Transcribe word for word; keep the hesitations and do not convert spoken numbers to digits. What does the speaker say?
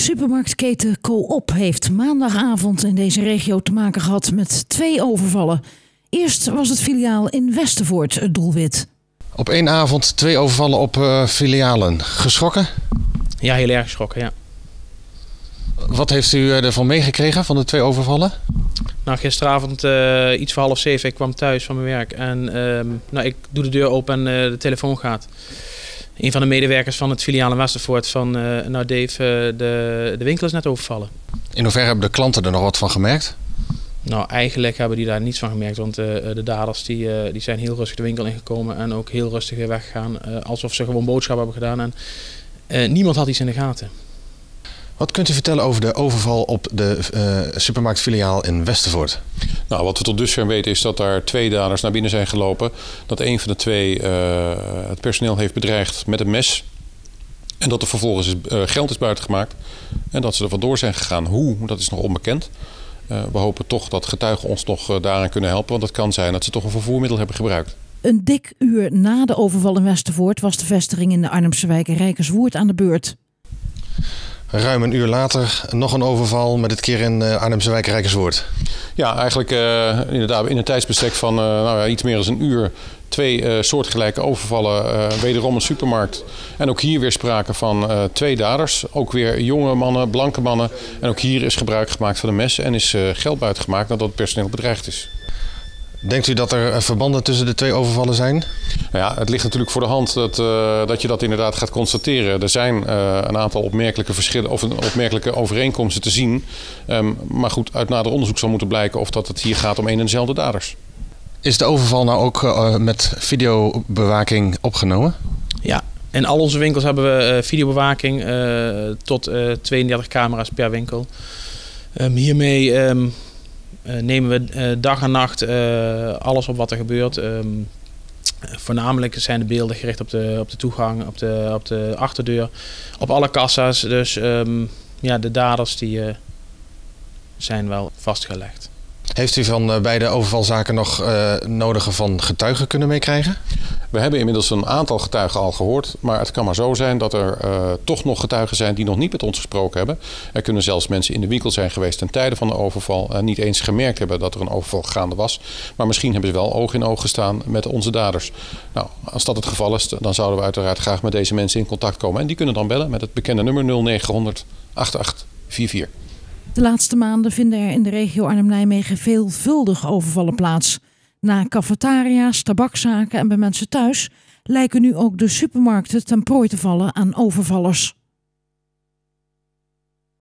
Supermarktketen Coop heeft maandagavond in deze regio te maken gehad met twee overvallen. Eerst was het filiaal in Westervoort het doelwit. Op één avond twee overvallen op uh, filialen. Geschrokken? Ja, heel erg geschrokken, ja. Wat heeft u ervan meegekregen van de twee overvallen? Nou, gisteravond uh, iets voor half zeven, ik kwam thuis van mijn werk en uh, nou, ik doe de deur open en uh, de telefoon gaat. Een van de medewerkers van het filiaal in Westervoort van, uh, nou Dave, uh, de, de winkel is net overvallen. In hoeverre hebben de klanten er nog wat van gemerkt? Nou, eigenlijk hebben die daar niets van gemerkt, want uh, de daders die, uh, die zijn heel rustig de winkel ingekomen en ook heel rustig weer weggegaan. Uh, alsof ze gewoon boodschappen hebben gedaan en uh, niemand had iets in de gaten. Wat kunt u vertellen over de overval op de uh, supermarktfiliaal in Westervoort? Nou, wat we tot dusver weten is dat daar twee daders naar binnen zijn gelopen. Dat een van de twee uh, het personeel heeft bedreigd met een mes. En dat er vervolgens uh, geld is buitengemaakt. En dat ze er vandoor zijn gegaan. Hoe, dat is nog onbekend. Uh, we hopen toch dat getuigen ons nog uh, daaraan kunnen helpen. Want het kan zijn dat ze toch een vervoermiddel hebben gebruikt. Een dik uur na de overval in Westervoort was de vestiging in de Arnhemse wijk Rijkerswoerd aan de beurt. Ruim een uur later nog een overval, met dit keer in uh, Arnhemse wijk Rijkerswoerd. Ja, eigenlijk uh, inderdaad in een tijdsbestek van uh, nou ja, iets meer dan een uur. Twee uh, soortgelijke overvallen, uh, wederom een supermarkt. En ook hier weer sprake van uh, twee daders. Ook weer jonge mannen, blanke mannen. En ook hier is gebruik gemaakt van een mes en is uh, geld buitengemaakt nadat het personeel bedreigd is. Denkt u dat er verbanden tussen de twee overvallen zijn? Nou ja, het ligt natuurlijk voor de hand dat, uh, dat je dat inderdaad gaat constateren. Er zijn uh, een aantal opmerkelijke verschillen of opmerkelijke overeenkomsten te zien. Um, maar goed, uit nader onderzoek zal moeten blijken of dat het hier gaat om een en dezelfde daders. Is de overval nou ook uh, met videobewaking opgenomen? Ja, in al onze winkels hebben we uh, videobewaking uh, tot uh, tweeëndertig camera's per winkel. Um, hiermee um, uh, nemen we uh, dag en nacht uh, alles op wat er gebeurt. Um, voornamelijk zijn de beelden gericht op de, op de toegang, op de, op de achterdeur, op alle kassa's. Dus um, ja, de daders die, uh, zijn wel vastgelegd. Heeft u van uh, beide overvalzaken nog uh, nodige van getuigen kunnen meekrijgen? We hebben inmiddels een aantal getuigen al gehoord. Maar het kan maar zo zijn dat er uh, toch nog getuigen zijn die nog niet met ons gesproken hebben. Er kunnen zelfs mensen in de winkel zijn geweest ten tijde van de overval. En niet eens gemerkt hebben dat er een overval gaande was. Maar misschien hebben ze wel oog in oog gestaan met onze daders. Nou, als dat het geval is, dan zouden we uiteraard graag met deze mensen in contact komen. En die kunnen dan bellen met het bekende nummer nul negen honderd achtentachtig vierentveertig. De laatste maanden vinden er in de regio Arnhem-Nijmegen veelvuldig overvallen plaats. Na cafetaria's, tabakzaken en bij mensen thuis lijken nu ook de supermarkten ten prooi te vallen aan overvallers.